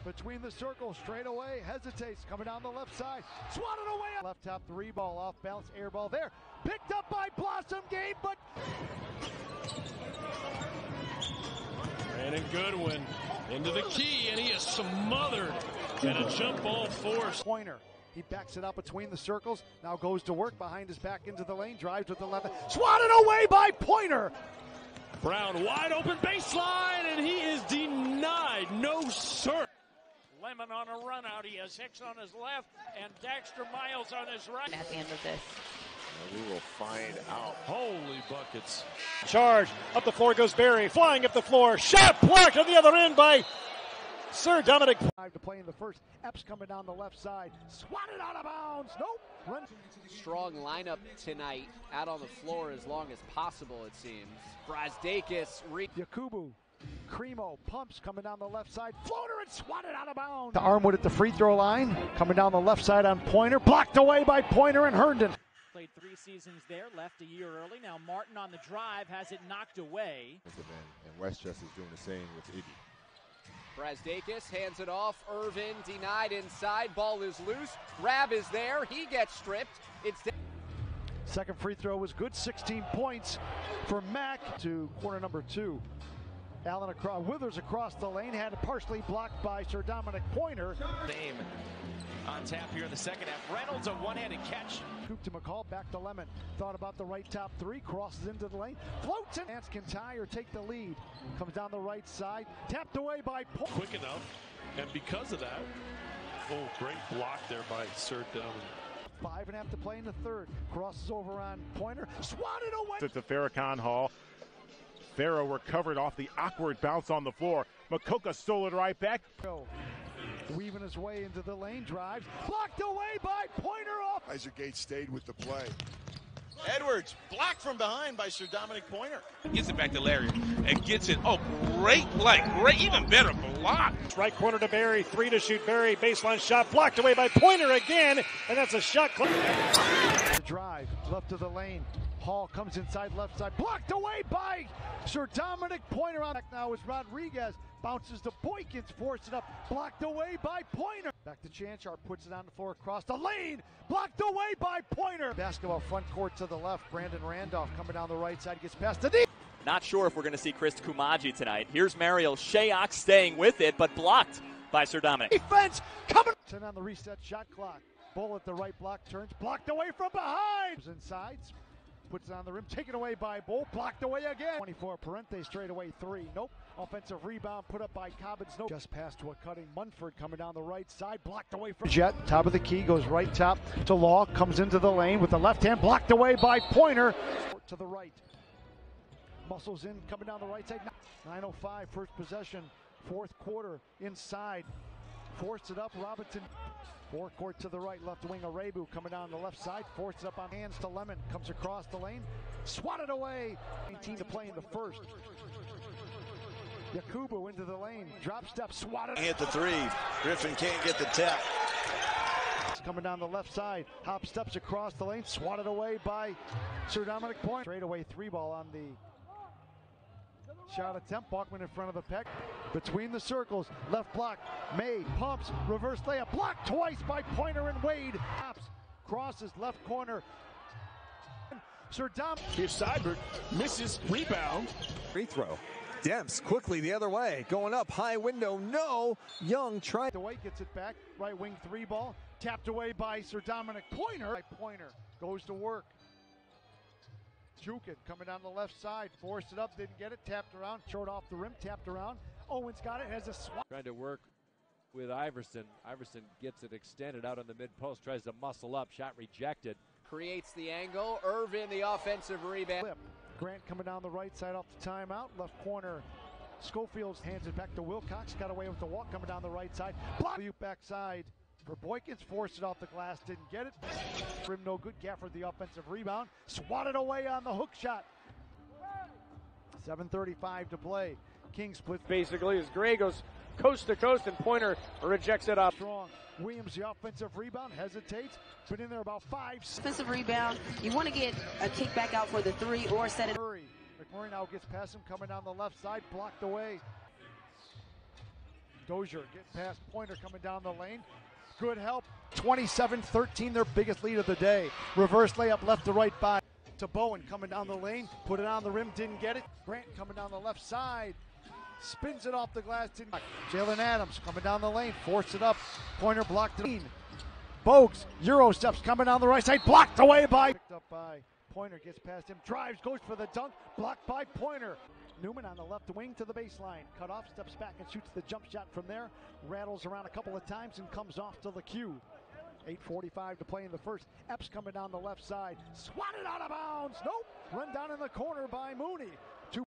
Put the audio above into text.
between the circles, straight away, hesitates, coming down the left side, swatted away. Left top three ball, off bounce, air ball there, picked up by Blossom Game, but Brandon Goodwin into the key, and he is smothered and a jump ball force. Pointer, he backs it up between the circles, now goes to work behind his back into the lane, drives with the left, swatted away by Pointer. Brown wide open baseline, and he is denied. No, sir. Lemon on a run out. He has Hicks on his left and Dexter Miles on his right. At the end of this. We will find out. Holy buckets. Charge. Up the floor goes Barry. Flying up the floor. Shot blocked on the other end by Sir Dominic. To play in the first. Epps coming down the left side. Swatted out of bounds. Nope. Run. Strong lineup tonight. Out on the floor as long as possible, it seems. Brazdakis. Yakubu. Cremo pumps coming down the left side. Floater and swatted out of bounds. To Armwood at the free throw line. Coming down the left side on Pointer. Blocked away by Pointer and Herndon. Played 3 seasons there, left a year early. Now Martin on the drive has it knocked away. And Westchester's doing the same with Iggy. Brazdakis hands it off. Irvin denied inside. Ball is loose. Rab is there. He gets stripped. It's second free throw was good. 16 points for Mack to corner number 2. Allen across, Withers across the lane, had it partially blocked by Sir Dominic Pointer. Name on tap here in the second half. Reynolds a one-handed catch. Scoop to McCall, back to Lemon. Thought about the right top three, crosses into the lane, floats in. Ants can tie or take the lead. Comes down the right side, tapped away by Pointer. Quick enough, and because of that, great block there by Sir Dominic. 5.5 to play in the third. Crosses over on Pointer, swatted away. To Farrakhan Hall. Farrow recovered off the awkward bounce on the floor. Makoka stole it right back. Weaving his way into the lane, drives, blocked away by Pointer off. Isaac Gates stayed with the play. Edwards, blocked from behind by Sir Dominic Pointer. Gets it back to Larry and gets it. Oh, great play. Great, even better block. Right corner to Barry. 3 to shoot Barry. Baseline shot blocked away by Pointer again. And that's a shot. Drive, left of the lane. Hall comes inside left side, blocked away by Sir Dominic Pointer. On now is Rodriguez, bounces to Boykins, forced it up, blocked away by Pointer. Back to Chanchar, puts it on the floor across the lane, blocked away by Pointer. Basketball front court to the left, Brandon Randolph coming down the right side, gets past the deep. Not sure if we're going to see Chris Kumaji tonight. Here's Mariel Shayok staying with it, but blocked by Sir Dominic. Defense coming. 10 on the reset shot clock. Bull at the right block, turns, blocked away from behind. Inside. Puts it on the rim, taken away by Bull, blocked away again. 24, Parente straight away 3. Nope. Offensive rebound put up by Cobbins. Nope. Just passed to a cutting Munford coming down the right side, blocked away from Jet. Top of the key, goes right top to Law, comes into the lane with the left hand, blocked away by Pointer. To the right. Muscles in, coming down the right side. 9:05, first possession, fourth quarter, inside. Forced it up, Robinson. Forecourt to the right, left wing Arebu coming down the left side, forced it up on hands to Lemon, comes across the lane, swatted away. 18 to play in the first. Yakubu into the lane, drop step, swatted. Hit the 3. Griffin can't get the tap. Coming down the left side, hop steps across the lane, swatted away by Sir Dominic Pointer. Straight away 3 ball on the shot attempt. Bachman in front of the peck. Between the circles. Left block. Made. Pumps. Reverse layup. Blocked twice by Pointer and Wade. Pops. Crosses. Left corner. Sir Dom. Here's Seibert. Misses. Rebound. Free throw. Demps quickly the other way. Going up. High window. No. Young tried. Away gets it back. Right wing 3 ball. Tapped away by Sir Dominic Pointer. Pointer goes to work. Jukin coming down the left side, forced it up, didn't get it, tapped around, short off the rim, tapped around. Owens got it, has a swat. Trying to work with Iverson. Iverson gets it extended out on the mid post, tries to muscle up, shot rejected. Creates the angle. Irvin, the offensive rebound. Flip. Grant coming down the right side off the timeout, left corner. Schofield hands it back to Wilcox, got away with the walk coming down the right side. Block backside. For Boykins, forced it off the glass, didn't get it. Rim no good. Gafford the offensive rebound, swatted away on the hook shot. 7:35 to play. King splits. Basically, as Gray goes coast to coast and Pointer rejects it up. Strong. Williams the offensive rebound, hesitates, put in there about 5. Offensive rebound. You want to get a kickback out for the 3 or set it. McMurray now gets past him, coming down the left side, blocked away. Dozier getting past Pointer coming down the lane. Good help. 27-13, their biggest lead of the day. Reverse layup left to right by to Bowen coming down the lane. Put it on the rim, didn't get it. Grant coming down the left side. Spins it off the glass. Jalen Adams coming down the lane. Forced it up. Pointer blocked it. Bogues, Euro steps coming down the right side. Blocked away by. Picked up by Pointer. Gets past him. Drives, goes for the dunk. Blocked by Pointer. Newman on the left wing to the baseline. Cut off, steps back and shoots the jump shot from there. Rattles around a couple of times and comes off to the cue. 8:45 to play in the first. Epps coming down the left side. Swatted out of bounds. Nope. Run down in the corner by Mooney.